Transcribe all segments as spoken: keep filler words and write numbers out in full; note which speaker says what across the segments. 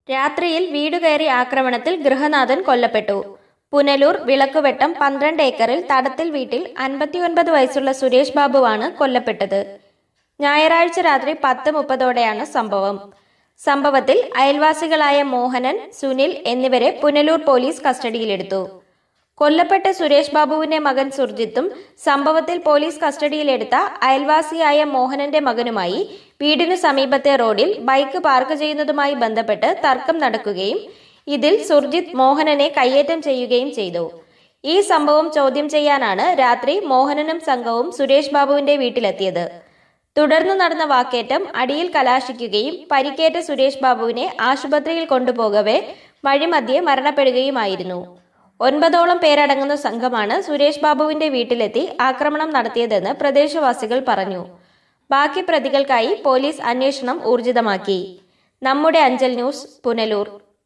Speaker 1: രാത്രിയിൽ വീടുകയറി ആക്രമണത്തിൽ ഗൃഹനാഥൻ കൊല്ലപ്പെട്ടു. പുനലൂർ വിളക്കുവെട്ടം പന്ത്രണ്ട് ഏക്കറിൽ തടത്തിൽ വീട്ടിൽ അൻപത്തിയൊൻപത് വയസ്സുള്ള സുരേഷ് ബാബുവാണ് കൊല്ലപ്പെട്ടത്. ഞായറാഴ്ച രാത്രി പത്ത് മുപ്പതോടെയാണ് സംഭവം. സംഭവത്തിൽ അയൽവാസികളായ മോഹനൻ, സുനിൽ എന്നിവരെ പുനലൂർ പോലീസ് കസ്റ്റഡിയിലെടുത്തു. കൊല്ലപ്പെട്ട സുരേഷ് ബാബുവിന്റെ മകൻ സുർജിത്തും സംഭവത്തിൽ പോലീസ് കസ്റ്റഡിയിലെടുത്ത അയൽവാസിയായ മോഹനന്റെ മകനുമായി വീടിനു സമീപത്തെ റോഡിൽ ബൈക്ക് പാർക്ക് ചെയ്യുന്നതുമായി ബന്ധപ്പെട്ട് തർക്കം നടക്കുകയും ഇതിൽ സുർജിത്ത് മോഹനനെ കയ്യേറ്റം ചെയ്യുകയും ചെയ്തു. ഈ സംഭവം ചോദ്യം ചെയ്യാനാണ് രാത്രി മോഹനനും സംഘവും സുരേഷ് ബാബുവിന്റെ വീട്ടിലെത്തിയത്. തുടർന്ന് നടന്ന വാക്കേറ്റം അടിയിൽ കലാശിക്കുകയും പരിക്കേറ്റ സുരേഷ് ബാബുവിനെ ആശുപത്രിയിൽ കൊണ്ടുപോകവെ വഴിമധ്യേ മരണപ്പെടുകയുമായിരുന്നു. ഒൻപതോളം പേരടങ്ങുന്ന സംഘമാണ് സുരേഷ് ബാബുവിന്റെ വീട്ടിലെത്തി ആക്രമണം നടത്തിയതെന്ന് പ്രദേശവാസികൾ പറഞ്ഞു. ബാക്കി പ്രതികൾക്കായി പോലീസ് അന്വേഷണം ഊർജിതമാക്കി. നമ്മുടെ അഞ്ചൽ ന്യൂസ്, പുനലൂർ.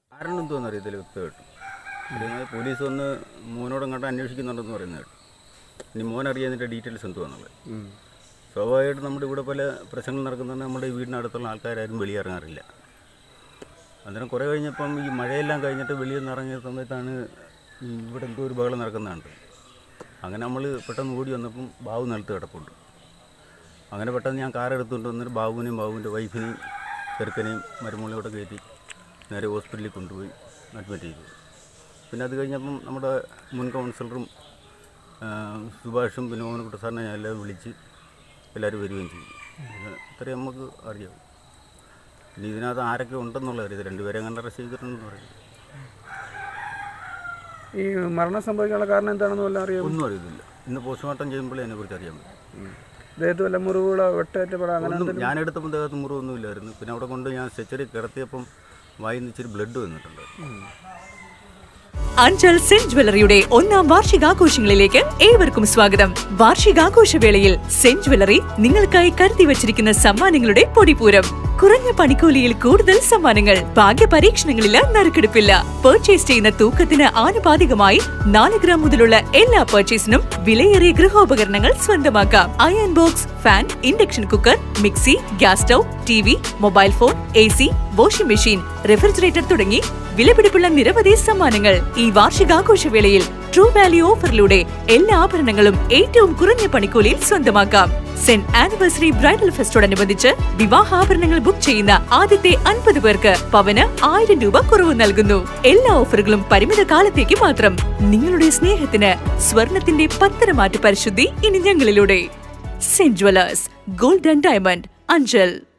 Speaker 2: പോലീസ് വന്ന് മോനോട് അങ്ങോട്ട് അന്വേഷിക്കുന്നുണ്ടെന്ന് പറയുന്നത്. ഇനി മോൻ അറിയാതിൻ്റെ ഡീറ്റെയിൽസ് എന്തുവാന്നുള്ളത്. സ്വാഭാവികമായിട്ട് നമ്മുടെ ഇവിടെ പല പ്രശ്നങ്ങൾ നടക്കുന്നുണ്ട്. നമ്മുടെ വീടിനടുത്തുള്ള ആൾക്കാരും വെളിയിറങ്ങാറില്ല. അന്നേരം കുറേ കഴിഞ്ഞപ്പം ഈ മഴയെല്ലാം കഴിഞ്ഞിട്ട് വെളിയിൽ നിന്ന് ഇറങ്ങിയ സമയത്താണ് ഇവിടെ എന്തോ ഒരു ബഹളം നടക്കുന്നതാണ്. അങ്ങനെ നമ്മൾ പെട്ടെന്ന് ഓടി വന്നപ്പം ബാബു നിലത്ത് കിടപ്പുണ്ട്. അങ്ങനെ പെട്ടെന്ന് ഞാൻ കാർ എടുത്തുകൊണ്ട് വന്നിട്ട് ബാബുവിനെയും ബാബുവിൻ്റെ വൈഫിനെയും ചെറുക്കനെയും മരുമോളയോടെ കയറ്റി നേരെ ഹോസ്പിറ്റലിൽ കൊണ്ടുപോയി അഡ്മിറ്റ് ചെയ്തു. പിന്നെ അത് കഴിഞ്ഞപ്പം നമ്മുടെ മുൻ കൗൺസിലറും സുഭാഷും പിന്നെ മോഹനക്കുട്ട സാറിനെ ഞാൻ എല്ലാം വിളിച്ച് എല്ലാവരും വരികയും ചെയ്തു. ഇത്രയും നമുക്ക് അറിയാം. ഇനി ഇതിനകത്ത് ആരൊക്കെ ഉണ്ടെന്നുള്ള അറിയാം. രണ്ടുപേരെ കണ്ട് അറസ്റ്റ് ചെയ്തിട്ടുണ്ടെന്ന് പറയുന്നത്.
Speaker 3: ഈ മരണം സംഭവിക്കാനുള്ള കാരണം എന്താണെന്ന് വല്ല അറിയാം?
Speaker 2: ഒന്നും അറിയത്തില്ല. ഇന്ന് പോസ്റ്റ്മോർട്ടം ചെയ്യുമ്പോഴേ അതിനെക്കുറിച്ച് അറിയാൻ പറ്റും.
Speaker 3: ദേഹത്ത് വല്ല മുറിവുകളോ വെട്ടേറ്റപ്പെടാം അങ്ങനെ?
Speaker 2: ഞാൻ എടുത്തപ്പോൾ ദേഹത്ത് മുറിവൊന്നും ഇല്ലായിരുന്നു. പിന്നെ അവിടെ കൊണ്ട് ഞാൻ സ്ട്രെച്ചറിൽ കിടത്തിയപ്പം വായിന്ന് ഇച്ചിരി ബ്ലഡ് വന്നിട്ടുണ്ട്.
Speaker 4: അഞ്ചൽ സെന്റ് ജ്വല്ലറിയുടെ ഒന്നാം വാർഷികാഘോഷങ്ങളിലേക്ക് ഏവർക്കും സ്വാഗതം. വാർഷികാഘോഷവേളയിൽ സെന്റ് ജ്വല്ലറി നിങ്ങൾക്കായി കരുതി വച്ചിരിക്കുന്ന സമ്മാനങ്ങളുടെ പൊടിപൂരം. കുറഞ്ഞ പണിക്കൂലിയിൽ കൂടുതൽ സമ്മാനങ്ങൾ, ഭാഗ്യ പരീക്ഷണങ്ങളില് നറുക്കെടുപ്പില്ല. പർച്ചേസ് ചെയ്യുന്ന തൂക്കത്തിന് ആനുപാതികമായി നാല് ഗ്രാം മുതലുള്ള എല്ലാ പർച്ചേസിനും വിലയേറിയ ഗൃഹോപകരണങ്ങൾ സ്വന്തമാക്കാം. Iron box, fan, induction cooker, mixie, gas stove, T V, mobile phone, A C, washing machine, refrigerator തുടങ്ങി വിലപിടിപ്പുള്ള നിരവധി സമ്മാനങ്ങൾ. ഈ വാർഷികാഘോഷവേളയിൽ ട്രൂ വാല്യൂ ഓഫറിലൂടെ എല്ലാ ആഭരണങ്ങളും ഏറ്റവും കുറഞ്ഞ പണിക്കൂലിയിൽ സ്വന്തമാക്കാം. സെന്റ് ആനിവേഴ്സറി ബ്രൈഡൽ ഫെസ്റ്റോടനുബന്ധിച്ച് വിവാഹാഭരണങ്ങൾ ബുക്ക് ചെയ്യുന്ന ആദ്യത്തെ അൻപത് പേർക്ക് പവന് ആയിരം രൂപ കുറവ് നൽകുന്നു. എല്ലാ ഓഫറുകളും പരിമിത കാലത്തേക്ക് മാത്രം. നിങ്ങളുടെ സ്നേഹത്തിന് സ്വർണത്തിന്റെ പത്തരമാറ്റ് പരിശുദ്ധി ഇനി ഞങ്ങളിലൂടെ. Saint jewellers, gold and diamond, Anchal.